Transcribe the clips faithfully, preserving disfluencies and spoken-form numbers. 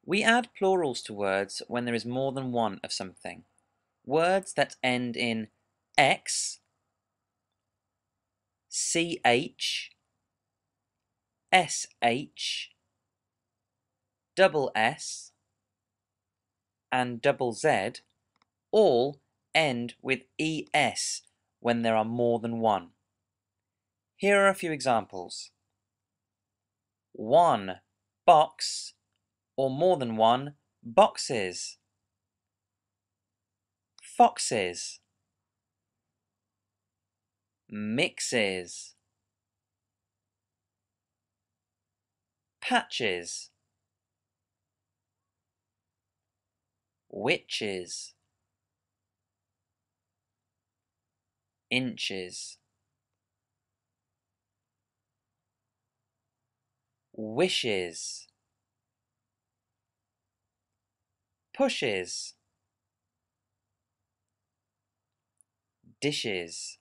We add plurals to words when there is more than one of something. Words that end in x, ch, sh, double s, and double z all end with es when there are more than one. Here are a few examples. One box or more than one boxes. Foxes. Mixes. Patches. Witches. Inches. Wishes. Pushes. Dishes.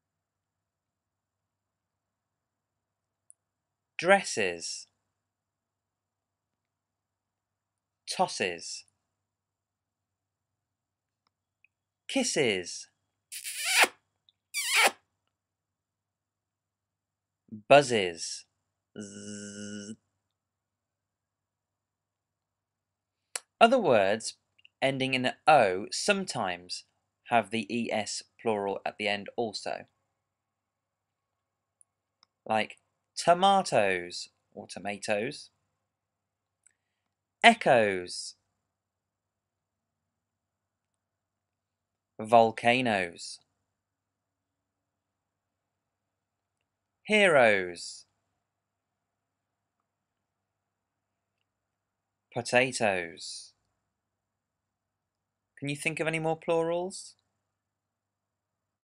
Dresses. Tosses. Kisses. Buzzes. Zzz. Other words ending in an O sometimes have the es plural at the end also, like tomatoes or tomatoes, echoes, volcanoes, heroes, potatoes. Can you think of any more plurals?